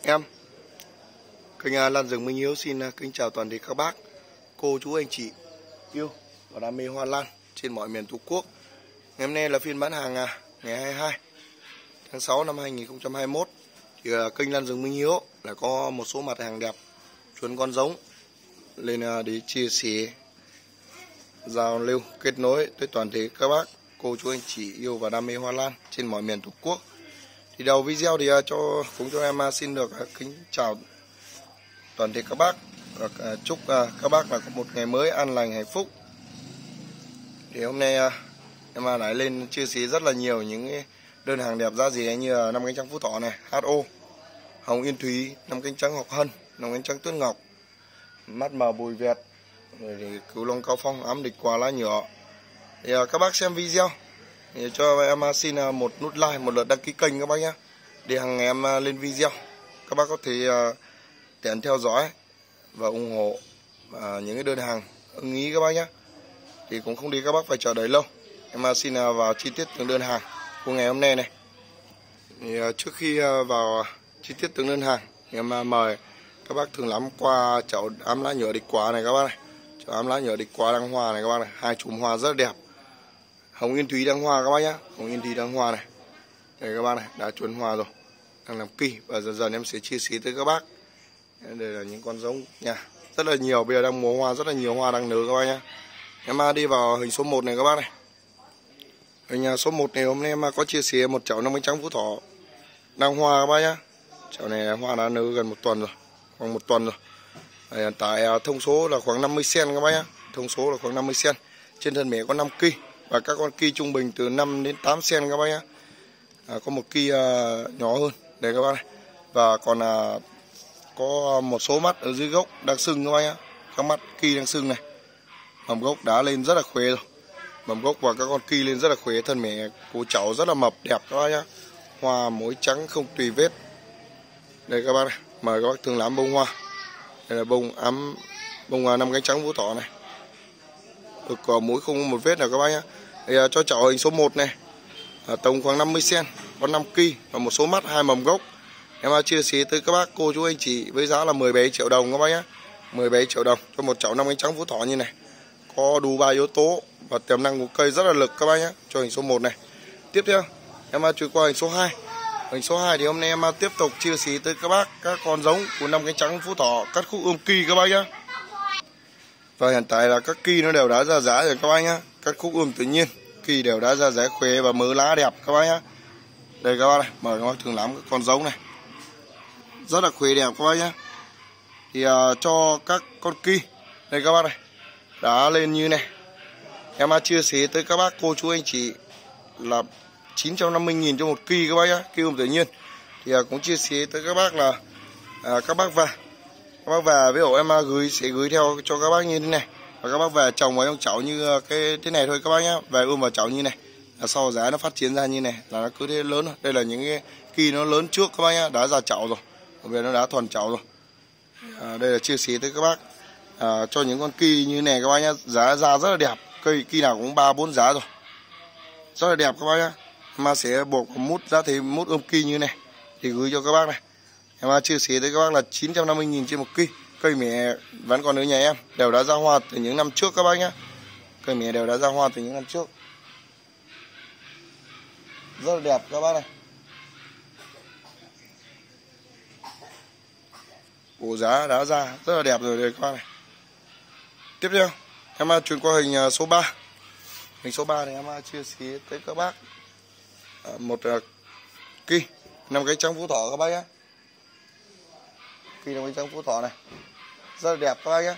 em. Kênh Lan Rừng Minh Hiếu xin kính chào toàn thể các bác, cô chú anh chị yêu và đam mê hoa lan trên mọi miền Tổ quốc. Ngày hôm nay là phiên bán hàng ngày 22 tháng 6 năm 2021. Thì kênh Lan Rừng Minh Hiếu là có một số mặt hàng đẹp, chuẩn con giống lên để chia sẻ, giao lưu, kết nối tới toàn thể các bác, cô chú anh chị yêu và đam mê hoa lan trên mọi miền Tổ quốc. Thì đầu video thì cho em xin được kính chào toàn thể các bác và chúc các bác là có một ngày mới an lành hạnh phúc. Thì hôm nay em lại lên chia sẻ rất là nhiều những cái đơn hàng đẹp giá rẻ như năm cánh trắng Phú Thọ này, HO, hồng Yên Thúy, năm cánh trắng Ngọc Hân, năm cánh trắng Tuyết Ngọc, mắt mờ Bùi Việt, rồi thì Cửu Long Cao Phong, ám địch quả lá nhỏ. Thì các bác xem video thì cho em xin một nút like, một lượt đăng ký kênh các bác nhé, để hàng ngày em lên video các bác có thể tiện theo dõi và ủng hộ những cái đơn hàng ưng ý các bác nhé. Thì cũng không đi các bác phải chờ đợi lâu, em xin vào chi tiết từng đơn hàng của ngày hôm nay này. Thì trước khi vào chi tiết từng đơn hàng thì em mời các bác thường lắm qua chậu ám lá nhựa địch quả này các bác này. Chậu ám lá nhựa địch quả đăng hoa này các bác này, hai chùm hoa rất đẹp. Hồng Yên Thúy đăng hoa các bác nhé, hồng Yên Thúy đăng hoa này, đây các bác này, đã chuẩn hoa rồi, đang làm kỳ và dần dần em sẽ chia sẻ tới các bác. Đây là những con giống nha, rất là nhiều, bây giờ đang mùa hoa, rất là nhiều hoa đang nở các bác nhé. Em đi vào hình số 1 này các bác này. Hình số 1 này hôm nay em có chia sẻ một chậu năm cánh trắng Phú Thọ đăng hoa các bác nhé. Chậu này hoa đã nở gần một tuần rồi, khoảng một tuần rồi. Hiện tại thông số là khoảng 50 cm các bác nhé, thông số là khoảng 50 cm. Trên thân mẹ có 5 kỳ và các con kỳ trung bình từ 5 đến 8 cm các bác nhé. Có một kỳ nhỏ hơn đây các bác này. Và còn có một số mắt ở dưới gốc đang sưng các bác nhé, các mắt kỳ đang sưng này. Mầm gốc đã lên rất là khỏe rồi, mầm gốc và các con kỳ lên rất là khỏe, thân mẹ của cháu rất là mập đẹp các bác nhé. Hoa mối trắng không tùy vết. Đây các bác này, mời các bác thường làm bông hoa. Đây là bông năm cánh trắng Phú Thọ này, được cỏ mũi không một vết nào các bác nhé. Thì cho chậu hình số 1 này, tổng khoảng 50 cm, có 5 kỳ và một số mắt, hai mầm gốc. Em chia sẻ tới các bác, cô chú anh chị với giá là 17 triệu đồng các bác nhé. 17 triệu đồng cho một chậu năm cánh trắng Phú Thọ như này. Có đủ 3 yếu tố và tiềm năng của cây rất là lực các bác nhé, cho hình số 1 này. Tiếp theo em chuyển qua hình số 2. Hình số 2 thì hôm nay em tiếp tục chia sẻ tới các bác các con giống của năm cánh trắng Phú Thọ cắt khúc ươm kỳ các bác nhé. Và hiện tại là các kỳ nó đều đã ra giá rồi các bác nhé. Cắt khúc ươm tự nhiên, kỳ đều đã ra giá khỏe và mớ lá đẹp các bác nhé. Đây các bác này, mời các bác thường lắm con giống này, rất là khỏe đẹp các bác nhé. Thì cho các con kỳ đây các bác này đã lên như này, em chia sẻ tới các bác cô chú anh chị là 950.000 cho một kỳ các bác nhé, kỳ ươm tự nhiên. Thì cũng chia sẻ tới các bác là các bác về với ổ em sẽ gửi theo cho các bác như thế này, và các bác về trồng vào trong chậu như cái thế này thôi các bác nhé, về ươm vào chậu như này, là sau giá nó phát triển ra như này là nó cứ thế lớn rồi. Đây là những cái kỳ nó lớn trước các bác nhé, đã ra chậu rồi, bây giờ nó đã thuần chậu rồi. Đây là chia sẻ tới các bác cho những con kỳ như này các bác nhé, giá ra rất là đẹp, cây kỳ nào cũng 3-4 giá rồi, rất là đẹp các bác nhé. Mà sẽ buộc mút giá thì mút ươm kỳ như này thì gửi cho các bác này. Em chia sẻ tới các bác là 950.000 trên một kỳ. Cây mẹ vẫn còn ở nhà em, đều đã ra hoa từ những năm trước các bác nhé. Cây mẹ đều đã ra hoa từ những năm trước, rất là đẹp các bác này. Bộ giá đã ra rất là đẹp rồi đây các bác này. Tiếp theo em chuyển qua hình số 3. Hình số 3 này em chia sẻ tới các bác một kỳ năm cánh trắng Phú Thọ các bác nhé. Kỳ năm cánh trắng Phú Thọ này rất là đẹp các bác nhé.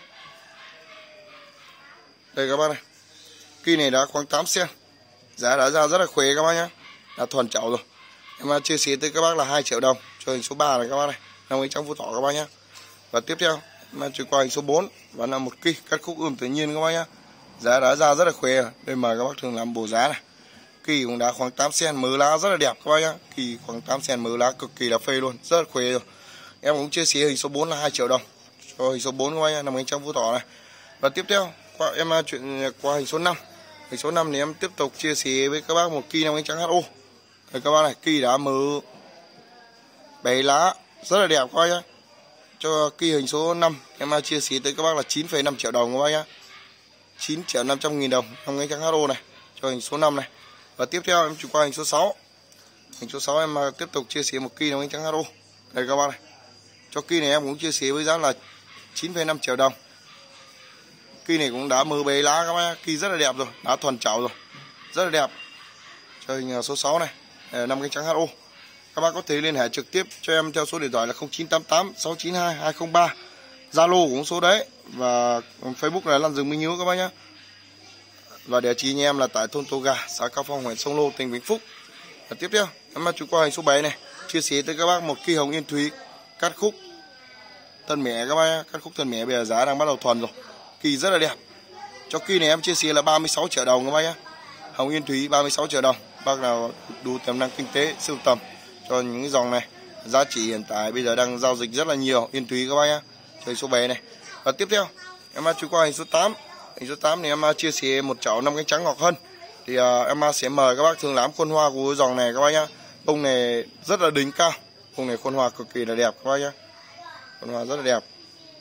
Đây các bác này, kỳ này đã khoảng 8 cm, giá đã ra rất là khỏe các bác nhé, đã thuần chậu rồi. Em chia sẻ tới các bác là 2 triệu đồng cho hình số 3 này các bác này, năm cánh trắng Phú Thọ các bác nhé. Và tiếp theo em chuyển qua hình số 4 và là một kỳ cắt khúc ươm tự nhiên các bác nhé, giá đã ra rất là khỏe. Đây mời các bác thường làm bộ giá này, kỳ cũng đã khoảng 8 cm, mớ lá rất là đẹp các bác nhé, kỳ khoảng 8 cm, mớ lá cực kỳ là phê luôn, rất là khỏe rồi. Em cũng chia sẻ hình số 4 là 2 triệu đồng cho hình số 4 các bác nhé, năm cánh trắng Phú Thọ này. Và tiếp theo em chuyển qua hình số 5. Hình số 5 thì em tiếp tục chia sẻ với các bác một kỳ năm cánh trắng HO. Đây các bác này, kỳ đã mớ 7 lá rất là đẹp các bác nhá. Cho kỳ hình số 5 em chia sẻ tới các bác là 9,5 triệu đồng các bác nhá. 9.500.000 đồng 5 cánh trắng HO này cho hình số 5 này. Và tiếp theo em chuyển qua hình số 6. Hình số 6 em tiếp tục chia sẻ một kỳ 5 cánh trắng HO. Đây các bác này. Cho kỳ này em cũng chia sẻ với giá là 9,5 triệu đồng. Kỳ này cũng đã mờ bế lá các bác, kỳ rất là đẹp rồi, đã thuần chảo rồi, rất là đẹp. Cho hình số 6 này, 5 cánh trắng HO. Các bác có thể liên hệ trực tiếp cho em theo số điện thoại là 0988 692 203. Zalo cũng số đấy, và Facebook là Lan Rừng Minh Hiếu các bác nhé. Và địa chỉ nhà em là tại thôn Tô Gà, xã Cao Phong, huyện Sông Lô, tỉnh Vĩnh Phúc. Và tiếp theo em chuyển qua hình số 7 này, chia sẻ tới các bác một kỳ hồng yên thúy cắt khúc thân mẹ các bác nhé. Cắt khúc thân mẹ bây giờ giá đang bắt đầu thuần rồi, kỳ rất là đẹp. Cho kỳ này em chia sẻ là 36 triệu đồng các bác nhé. Hồng yên thúy 36 triệu đồng. Bác nào đủ tiềm năng kinh tế sưu tầm cho những cái dòng này, giá trị hiện tại bây giờ đang giao dịch rất là nhiều. Yên thúy các bác nhé. Chơi số 7 này. Và tiếp theo em chuyển qua hình số 8. Hình số 8 thì em chia sẻ một chảo 5 cánh trắng Ngọc Hân. Thì em sẽ mời các bác thương lắm khuôn hoa của dòng này các bác nhé. Bông này rất là đỉnh cao, bông này khuôn hoa cực kỳ là đẹp các bác nhé. Khuôn hoa rất là đẹp.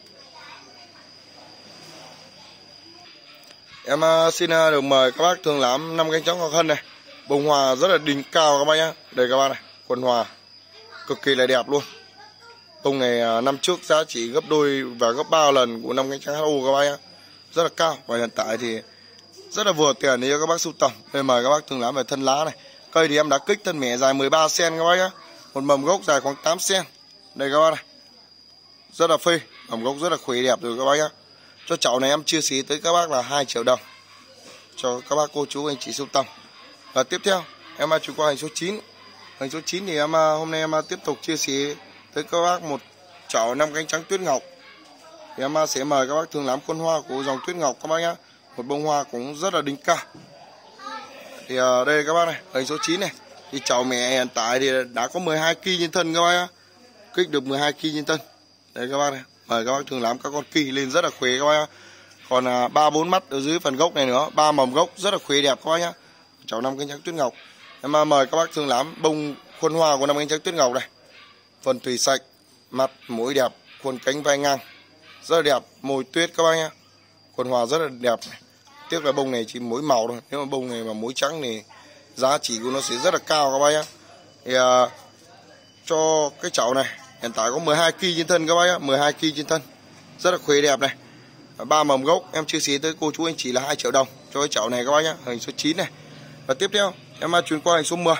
Em xin được mời các bác thương lắm 5 cánh trắng Ngọc Hân này. Bông hoa rất là đỉnh cao các bác nhé. Đây các bác này, khuôn hoa cực kỳ là đẹp luôn. Bông này năm trước giá trị gấp đôi và gấp 3 lần của 5 cánh trắng HO các bác nhé. Rất là cao, và hiện tại thì rất là vừa tiền để cho các bác sưu tầm. Đây mời các bác thương lắm về thân lá này. Cây thì em đã kích thân mẹ dài 13 cm các bác nhé. Một mầm gốc dài khoảng 8 cm. Đây các bác này, rất là phê, mầm gốc rất là khỏe đẹp rồi các bác nhé. Cho chậu này em chia sẻ tới các bác là 2 triệu đồng cho các bác cô chú anh chị sưu tầm. Và tiếp theo em chuyển qua hình số 9. Hình số 9 thì hôm nay em tiếp tục chia sẻ tới các bác một chậu 5 cánh trắng Tuyết Ngọc. Thì em sẽ mời các bác thương lắm con hoa của dòng Tuyết Ngọc các bác nhé. Một bông hoa cũng rất là đỉnh cao. Thì đây các bác này, hình số 9 này. Thì chậu mẹ hiện tại thì đã có 12 kg trên thân các bác nhé. Kích được 12 kg trên thân. Đây các bác này, mời các bác thương lắm các con kỳ lên rất là khỏe các bác nhé. Còn 3-4 mắt ở dưới phần gốc này nữa, 3 mầm gốc rất là khỏe đẹp các bác nhé. Chậu 5 cánh trắng Tuyết Ngọc. Em mời các bác thương lắm bông khuôn hoa của 5 cánh trắng Tuyết Ngọc này. Phần thủy sạch, mặt mũi đẹp, khuôn cánh vai ngang rất là đẹp, môi tuyết các bác nhé. Khuôn hoa rất là đẹp này. Tiếc là bông này chỉ mỗi màu thôi, nếu mà bông này mà muối trắng thì giá trị của nó sẽ rất là cao các bác nhé. Thì cho cái chậu này hiện tại có 12 kg trên thân các bác nhé, 12 kg trên thân, rất là khỏe đẹp này. 3 mầm gốc em chia sẻ tới cô chú anh chị là 2 triệu đồng cho cái chậu này các bác nhé, hình số 9 này. Và tiếp theo em chuyển qua hình số 10.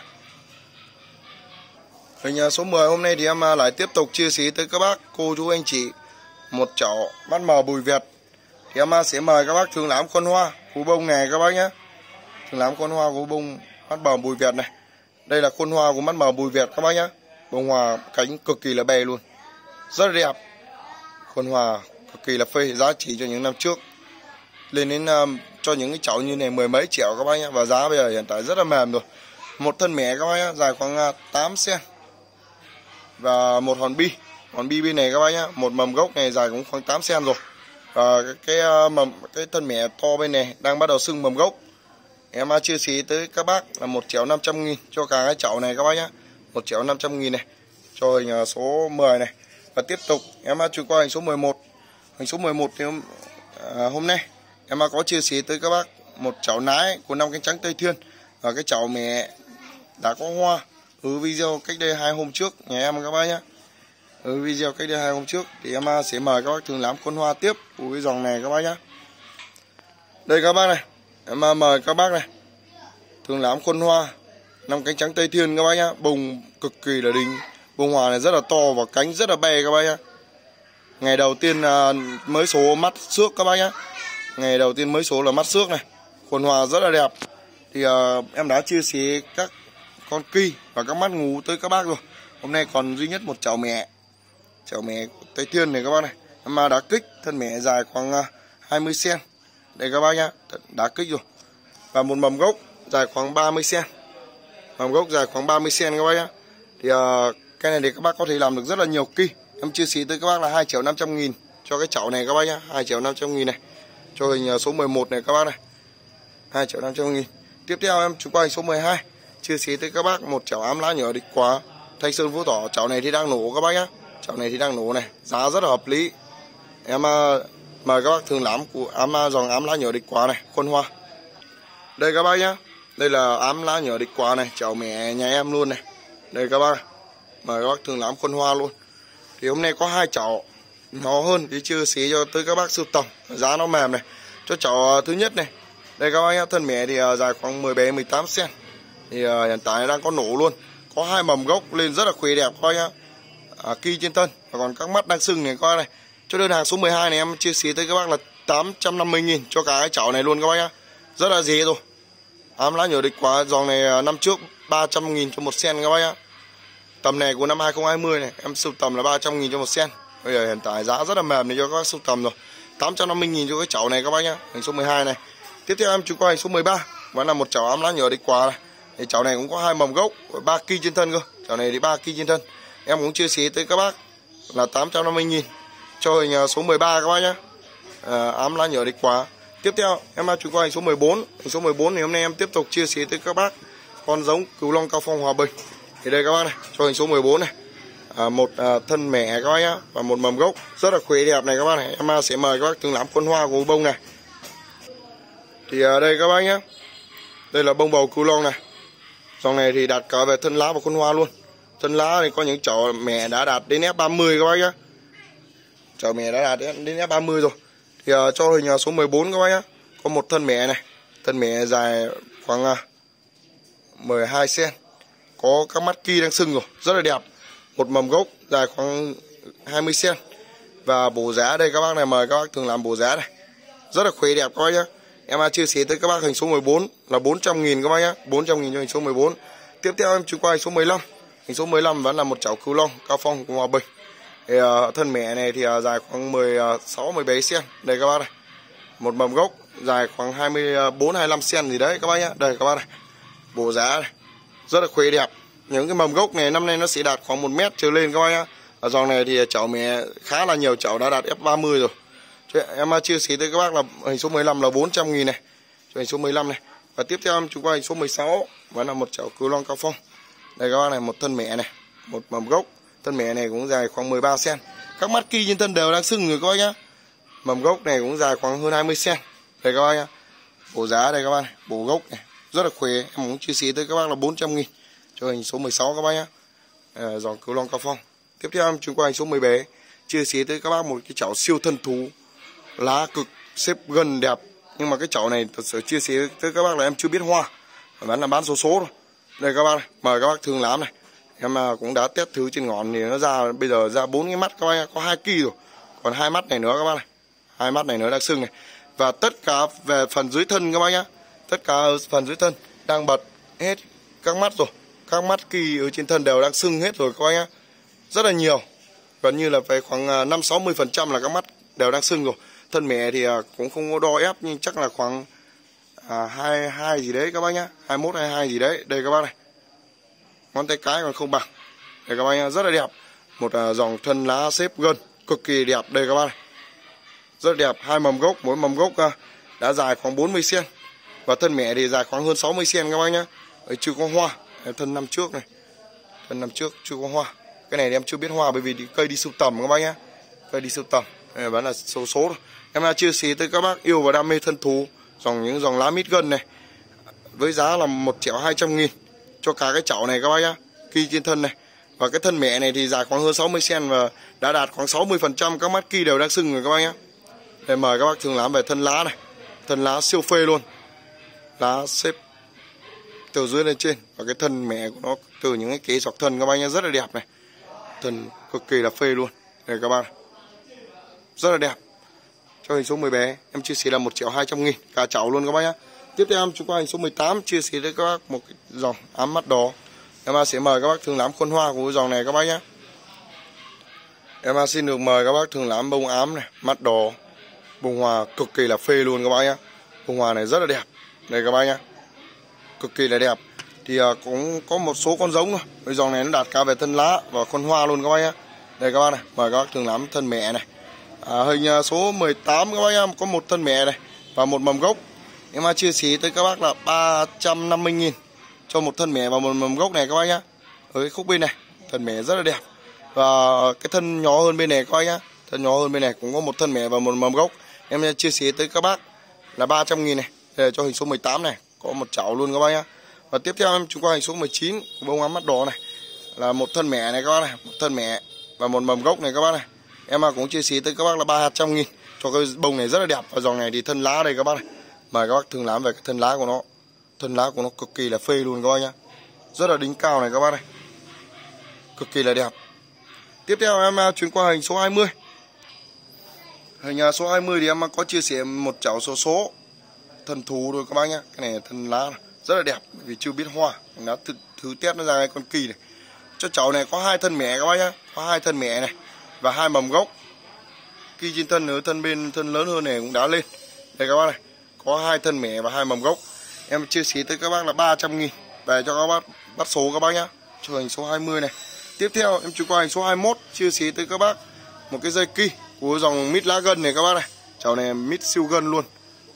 Hình số 10 hôm nay thì em lại tiếp tục chia sẻ tới các bác cô chú anh chị một chậu mắt mờ Bùi Việt. Thì em sẽ mời các bác thương lắm con hoa của bông này các bác nhé. Thương lắm con hoa của bông mắt mờ Bùi Việt này. Đây là khuôn hoa của mắt mờ Bùi Việt các bác nhé. Bông hoa cánh cực kỳ là bè luôn, rất là đẹp. Khuôn hoa cực kỳ là phê, giá trị cho những năm trước lên đến cho những cái chậu như này 10 mấy triệu các bác nhé. Và giá bây giờ hiện tại rất là mềm rồi. Một thân mẹ các bác nhé, dài khoảng 8 cm. Và một hòn bi bên này các bác nhé. Một mầm gốc này dài cũng khoảng 8 cm rồi. Và cái thân mẹ to bên này đang bắt đầu sưng mầm gốc. Em chia sẻ tới các bác là 1.500.000 cho cả cái chậu này các bác nhé. 1.500.000 này cho hình số 10 này. Và tiếp tục em chuyển qua hình số 11. Hình số 11 thì hôm nay em có chia sẻ tới các bác một chậu nái của 5 cánh trắng Tây Thiên. Và cái chậu mẹ đã có hoa ở video cách đây 2 hôm trước nhà em các bác nhé. Ở video cách đây 2 hôm trước thì em sẽ mời các bác thương lắm con hoa tiếp của cái dòng này các bác nhé. Đây các bác này, em mời các bác này thương lắm con hoa 5 cánh trắng Tây Thiên các bác nhé. Bông cực kỳ là đỉnh, bông hoa này rất là to và cánh rất là bè các bác nhé. Ngày đầu tiên mới số mắt xước các bác nhé. Ngày đầu tiên mới số là mắt xước này. Khuôn hoa rất là đẹp. Thì em đã chia sẻ các con kỳ và các mắt ngủ tới các bác rồi. Hôm nay còn duy nhất một chậu mẹ Tây Thiên này các bác này. Em đã kích, thân mẹ dài khoảng 20 cm. Đây các bác nhá, đã kích rồi. Và một mầm gốc dài khoảng 30 cm. Mầm gốc dài khoảng 30 cm các bác nhá. Thì cái này thì các bác có thể làm được rất là nhiều kỳ. Em chia sẻ tới các bác là 2.500.000 cho cái chậu này các bác nhá, 2.500.000 này. Cho hình số 11 này các bác này. 2.500.000. Tiếp theo em chuyển qua hình số 12. Chia sẻ tới các bác một chậu ám lá nhỏ địch quá Thanh Sơn Phú Thọ. Chậu này thì đang nổ các bác nhá. Chậu này thì đang nổ này, giá rất là hợp lý. Em mời các bác thương lắm của dòng ám lá nhỏ địch quả này, khuôn hoa. Đây các bác nhá, đây là ám lá nhỏ địch quả này, chậu mẹ nhà em luôn này. Đây các bác, mời các bác thương lắm khuôn hoa luôn. Thì hôm nay có 2 chậu nhỏ hơn thì chưa xí cho tới các bác sưu tầm, giá nó mềm này. Cho chậu thứ nhất này, đây các bác nhá, thân mẹ thì dài khoảng 17-18 cm. Thì hiện tại đang có nổ luôn, có 2 mầm gốc lên rất là khỏe đẹp coi nhá. Kỳ trên thân, và còn các mắt đang sưng này coi này. Cho đơn hàng số 12 này em chia sẻ tới các bác là 850.000 cho cả cái chậu này luôn các bác nhá. Rất là dễ rồi. Ám lá nhỏ địch quả dòng này năm trước 300.000 cho 1 sen các bác nhá. Tầm này của năm 2020 này em sưu tầm là 300.000 cho 1 sen. Bây giờ hiện tại giá rất là mềm để cho các bác sưu tầm rồi. 850.000 cho cái chậu này các bác nhá. Hình số 12 này. Tiếp theo em chuyển qua hình số 13, vẫn là một chậu ám lá nhỏ địch quả này. Thì chậu này cũng có 2 mầm gốc, 3 ki trên thân cơ. Chậu này thì 3 ki trên thân. Em cũng chia sẻ tới các bác là 850.000 cho hình số 13 các bác nhá. Ám lá nhỏ địch quả. Tiếp theo em chuyển qua hình số 14. Hình số 14 thì hôm nay em tiếp tục chia sẻ tới các bác con giống Cửu Long Cao Phong Hòa Bình. Thì đây các bác này, cho hình số 14 này. Một thân mẹ các bác nhá, và một mầm gốc rất là khỏe đẹp này các bác này. Em sẽ mời các bác thương lắm khuôn hoa của bông này. Thì đây các bác nhá, đây là bông bầu Cửu Long này. Dòng này thì đạt cả về thân lá và khuôn hoa luôn. Thân lá thì có những chậu mẹ đã đạt đến F30 các bác nhá. Chậu mẹ đã đạt đến F30 rồi. Thì cho hình số 14 các bác nhá, có một thân mẹ này. Thân mẹ dài khoảng 12 cm. Có các mắt ki đang sưng rồi, rất là đẹp. Một mầm gốc dài khoảng 20 cm. Và bổ giá đây các bác này, mời các bác thường làm bổ giá này. Rất là khỏe đẹp các bác nhá. Em chia sẻ tới các bác hình số 14 là 400.000 các bác nhá. 400.000 cho hình số 14. Tiếp theo em chuyển qua hình số 15. Hình số 15 vẫn là một chậu Cửu Long Cao Phong của Hòa Bình. Thì thân mẹ này thì dài khoảng 16-17 cm. Đây các bác này. Một mầm gốc dài khoảng 24-25 cm gì đấy các bác nhá. Đây các bác này. Bổ giá này. Rất là khỏe đẹp. Những cái mầm gốc này năm nay nó sẽ đạt khoảng 1 mét trở lên các bác nhá. Ở dòng này thì chậu mẹ khá là nhiều chậu đã đạt F30 rồi. Em chia sẻ tới các bác là hình số 15 là 400.000 này. Cho hình số 15 này. Và tiếp theo em chuyển qua hình số 16, vẫn là một chậu Cửu Long Cao Phong. Đây các bác này, một thân mẹ này, một mầm gốc. Thân mẹ này cũng dài khoảng 13 cm. Các mắt ki trên thân đều đang sưng rồi các bác nhá. Mầm gốc này cũng dài khoảng hơn 20 cm. Đây các bác nhá. Bổ giá đây các bác này, bổ gốc này, rất là khỏe. Em cũng chia sẻ tới các bác là 400.000 cho hình số 16 các bác nhá. Dòng Cửu Long Cao Phong. Tiếp theo em chuyển qua hình số 17, chia sẻ tới các bác một cái chậu siêu thân thú, lá cực xếp gần đẹp. Nhưng mà cái chậu này thật sự chia sẻ tới các bác là em chưa biết hoa, vẫn là bán số thôi. Đây các bác này, mời các bác thương lắm này. Em cũng đã test thử trên ngọn thì nó ra bây giờ ra 4 cái mắt các bác, có 2 ki rồi. Còn 2 mắt này nữa các bác này. 2 mắt này nữa đang sưng này. Và tất cả về phần dưới thân các bác nhá. Tất cả phần dưới thân đang bật hết các mắt rồi. Các mắt ki ở trên thân đều đang sưng hết rồi các bác nhá. Rất là nhiều. Gần như là phải khoảng 5-60% là các mắt đều đang sưng rồi. Thân mẹ thì cũng không có đo ép nhưng chắc là khoảng 22 gì đấy các bác nhá. 21-22 gì đấy. Đây các bác này. Ngón tay cái còn không bằng. Đây các bác nhá, rất là đẹp. Một dòng thân lá xếp gần cực kỳ đẹp. Đây các bác này. Rất là đẹp. 2 mầm gốc, mỗi mầm gốc đã dài khoảng 40 cm. Và thân mẹ thì dài khoảng hơn 60 cm các bác nhá. Đấy, chưa có hoa. Thân năm trước này. Thân năm trước chưa có hoa. Cái này thì em chưa biết hoa bởi vì cây đi sưu tầm các bác nhá. Cây đi sưu tầm. Đây vẫn là số thôi. Em chia sẻ tới các bác yêu và đam mê thân thú, những dòng lá mít gân này với giá là 1.200.000 cho cả cái chậu này các bác nhá. Ki trên thân này. Và cái thân mẹ này thì dài khoảng hơn 60 cm và đã đạt khoảng 60% các mắt ki đều đang sưng rồi các bác nhá. Đây mời các bác thường làm về thân lá này. Thân lá siêu phê luôn. Lá xếp từ dưới lên trên. Và cái thân mẹ của nó từ những cái kế dọc thân các bác nhá, rất là đẹp này. Thân cực kỳ là phê luôn. Đây các bác này. Rất là đẹp. Cho hình số 17 em chia sẻ là 1.200.000 cả chậu luôn các bác nhá. Tiếp theo em chúng qua hình số 18 chia sẻ với các bác một cái dòng ám mắt đỏ. Em sẽ mời các bác thường làm khuôn hoa của dòng này các bác nhá. Em xin được mời các bác thường làm bông ám này, mắt đỏ, bông hoa cực kỳ là phê luôn các bác nhá. Bông hoa này rất là đẹp. Đây các bác nhá. Cực kỳ là đẹp. Thì cũng có một số con giống thôi. Cái dòng này nó đạt cả về thân lá và khuôn hoa luôn các bác nhá. Đây các bác này, mời các bác thường làm thân mẹ này. Hình số 18 các bác nhá, có một thân mẹ này và một mầm gốc. Em chia sẻ tới các bác là 350.000 cho một thân mẹ và một mầm gốc này các bác nhá. Ở cái khúc bên này, thân mẹ rất là đẹp. Và cái thân nhỏ hơn bên này coi nhá. Thân nhỏ hơn bên này cũng có một thân mẹ và một mầm gốc. Em chia sẻ tới các bác là 300.000 này. Đây là cho hình số 18 này, có một chảo luôn các bác nhá. Và tiếp theo em chuyển qua hình số 19, bông ám mắt đỏ này. Là một thân mẹ này các bác này, một thân mẹ và một mầm gốc này các bác này. Em cũng chia sẻ tới các bác là 300.000 cho cái bông này rất là đẹp. Và dòng này thì thân lá đây các bác này. Mời các bác thường làm về cái thân lá của nó. Thân lá của nó cực kỳ là phê luôn các bác nhá. Rất là đỉnh cao này các bác này. Cực kỳ là đẹp. Tiếp theo em chuyển qua hình số 20. Hình số 20 thì em có chia sẻ một chảo số thân thú thôi các bác nhá. Cái này thân lá này, rất là đẹp vì chưa biết hoa. Mình đã thử test nó ra cái con kỳ này. Cho chảo này có 2 thân mẹ các bác nhá, có 2 thân mẹ này và 2 mầm gốc. Kỳ trên thân nữa, thân bên thân lớn hơn này cũng đã lên. Đây các bác này, có 2 thân mẹ và 2 mầm gốc. Em chia sẻ tới các bác là 300.000 về cho các bác bắt số các bác nhá. Cho hình số 20 này. Tiếp theo em chuyển qua hình số 21, chia sẻ tới các bác một cái dây kỳ của dòng mít lá gân này các bác này. Chảo này mít siêu gân luôn.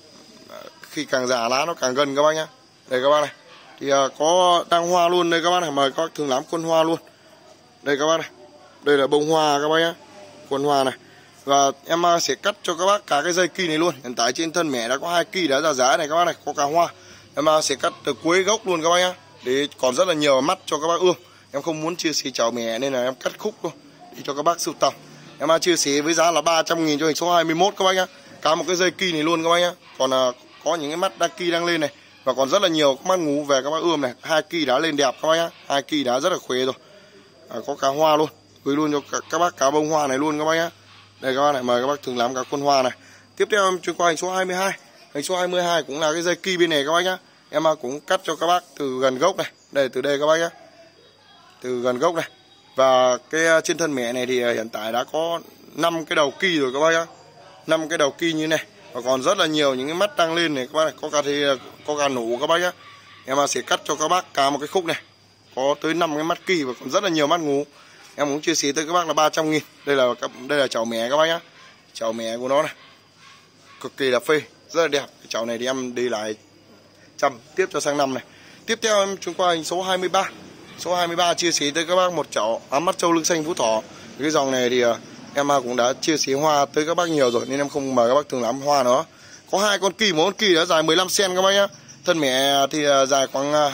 Khi càng già lá nó càng gân các bác nhá. Đây các bác này. Thì có đang hoa luôn đây các bác này, mời các bác thường làm quân hoa luôn. Đây các bác này. Đây là bông hoa các bác nhá. Quân hoa này. Và em sẽ cắt cho các bác cả cái dây kỳ này luôn. Hiện tại trên thân mẹ đã có 2 kỳ đã ra giá này các bác này, có cả hoa. Em sẽ cắt từ cuối gốc luôn các bác nhá. Để còn rất là nhiều mắt cho các bác ươm. Em không muốn chia sẻ chảo mẹ nên là em cắt khúc thôi để cho các bác sưu tầm. Em chia sẻ với giá là 300.000 cho hình số 21 các bác nhá. Cả một cái dây kỳ này luôn các bác nhá. Còn có những cái mắt kỳ đang lên này và còn rất là nhiều các mắt ngủ về các bác ươm này. 2 kỳ đã lên đẹp các bác nhá. 2 kỳ đã rất là khỏe rồi. Có cả hoa luôn. Gửi luôn cho các bác cả bông hoa này luôn các bác nhá. Đây các bác này, mời các bác thường làm cả con hoa này. Tiếp theo em chuyển qua hình số 22. Hình số 22 cũng là cái dây kỳ bên này các bác nhá. Em cũng cắt cho các bác từ gần gốc này. Đây, từ đây các bác nhá. Từ gần gốc này. Và cái trên thân mẹ này thì hiện tại đã có 5 cái đầu kỳ rồi các bác nhá. 5 cái đầu kỳ như này. Và còn rất là nhiều những cái mắt đang lên này các bác này. Có cả nổ các bác nhá. Em sẽ cắt cho các bác cả một cái khúc này. Có tới 5 cái mắt kỳ và còn rất là nhiều mắt ngủ. Em cũng chia sẻ tới các bác là 300.000. Đây là chảo mẹ các bác nhá. Chảo mẹ của nó này. Cực kỳ là phê, rất là đẹp. Cái chảo này thì em đi lại chăm tiếp cho sang năm này. Tiếp theo em chuyển qua hình số 23. Số 23 chia sẻ tới các bác một chảo ám mắt trâu lưng xanh Phú Thọ. Cái dòng này thì em cũng đã chia sẻ hoa tới các bác nhiều rồi nên em không mời các bác thường làm hoa nữa. Có 2 con kỳ, một con kỳ đã dài 15 cm các bác nhá. Thân mẹ thì dài khoảng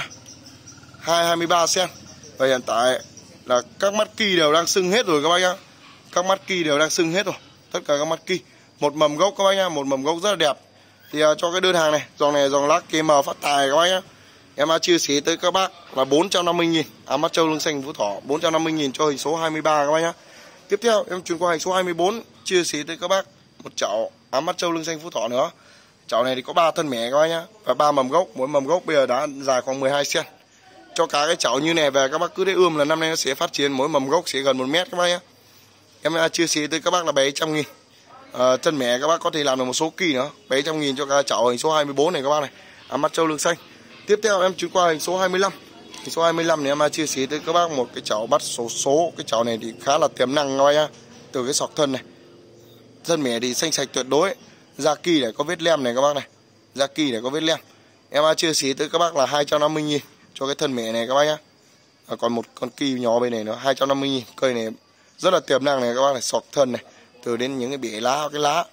23 cm. Và hiện tại là các mắt kỳ đều đang sưng hết rồi các bác nhá. Các mắt kỳ đều đang sưng hết rồi. Tất cả các mắt kỳ. Một mầm gốc các bác nhá, một mầm gốc rất là đẹp. Thì cho cái đơn hàng này dòng lá KM phát tài các bác nhá. Em chia sẻ tới các bác là 450.000. Ám mắt trâu lưng xanh Phú Thọ 450.000 cho hình số 23 các bác nhá. Tiếp theo em chuyển qua hình số 24, chia sẻ tới các bác một chảo ám mắt trâu lưng xanh Phú Thọ nữa. Chảo này thì có 3 thân mẹ các bác nhá và 3 mầm gốc, mỗi mầm gốc bây giờ đã dài khoảng 12 cm. Cho cả cái chảo như này về các bác cứ để ươm là năm nay nó sẽ phát triển, mỗi mầm gốc sẽ gần 1 mét các bác nhá. Em chia sẻ tới các bác là 700.000. Chân mẹ các bác có thể làm được một số kỳ nữa. 700.000 cho cả chảo hình số 24 này các bác này. Ám mắt trâu lưng xanh. Tiếp theo em chuyển qua hình số 25. Hình số 25 này em chia sẻ tới các bác một cái chảo bắt số. Cái chảo này thì khá là tiềm năng các bác nhá. Từ cái sọc thân này. Thân mẹ thì xanh sạch tuyệt đối. Da kỳ này có vết lem này các bác này. Da kỳ này có vết lem. Em chia sẻ tới các bác là 250.000 cho cái thân mẹ này các bác nhá. Còn một con kỳ nhỏ bên này nữa 250.000. Cây này rất là tiềm năng này các bác này, sọc thân này. Từ đến những cái bể lá, cái lá.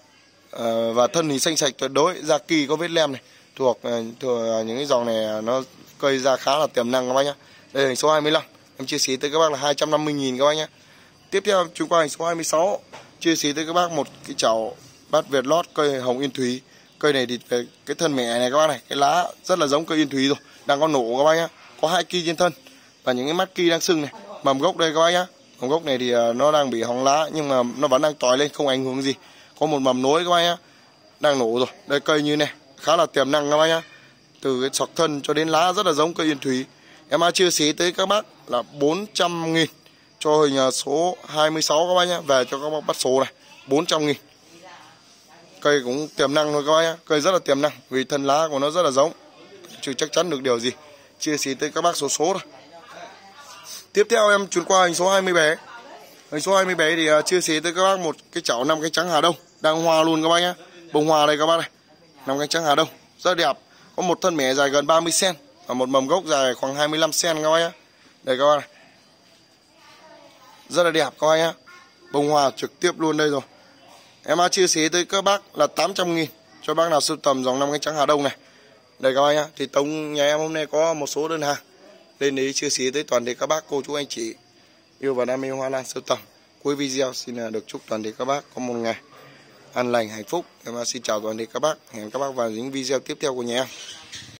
Và thân thì xanh sạch tuyệt đối, da kỳ có vết lem này. Thuộc những cái dòng này nó cây ra khá là tiềm năng các bác nhá. Đây là hình số 25. Em chia sẻ tới các bác là 250.000 các bác nhá. Tiếp theo chúng qua hình số 26, chia sẻ tới các bác một cái chảo bát Việt lót cây hồng yên thúy. Cây này thì cái thân mẹ này các bác này, cái lá rất là giống cây yên thúy rồi, đang có nổ các bác nhá. Có 2 kỳ trên thân và những cái mắt kỳ đang sưng này. Mầm gốc đây các bác nhá. Mầm gốc này thì nó đang bị hỏng lá nhưng mà nó vẫn đang tỏi lên, không ảnh hưởng gì. Có một mầm nối các bác nhá. Đang nổ rồi. Đây cây như này, khá là tiềm năng các bác nhá. Từ cái sọc thân cho đến lá rất là giống cây yên thúy. Em chia sẻ tới các bác là 400.000 cho hình số 26 các bác nhá, về cho các bác bắt số này, 400.000. Cây cũng tiềm năng thôi các bác nhá, cây rất là tiềm năng vì thân lá của nó rất là giống. Chứ chắc chắn được điều gì. Chia sẻ tới các bác số thôi. Tiếp theo em chuyển qua hình số 27. Hình số 27 thì chia sẻ tới các bác một cái chảo 5 cánh trắng Hà Đông, đang hoa luôn các bác nhá. Bông hoa đây các bác này. 5 cánh trắng Hà Đông, rất đẹp. Có một thân mẹ dài gần 30 cm và một mầm gốc dài khoảng 25 cm các bác nhá. Đây các bác này. rất là đẹp các bác nhá. Bông hoa trực tiếp luôn đây rồi. Em chia sẻ tới các bác là 800.000 cho bác nào sưu tầm dòng 5 cánh trắng Hà Đông này. Đây các bác nhá, thì Tống nhà em hôm nay có một số đơn hàng lên đấy chia sẻ tới toàn thể các bác cô chú anh chị yêu và đam mê hoa lan sưu tầm. Cuối video xin được chúc toàn thể các bác có một ngày an lành hạnh phúc. Em xin chào toàn thể các bác, hẹn các bác vào những video tiếp theo của nhà em.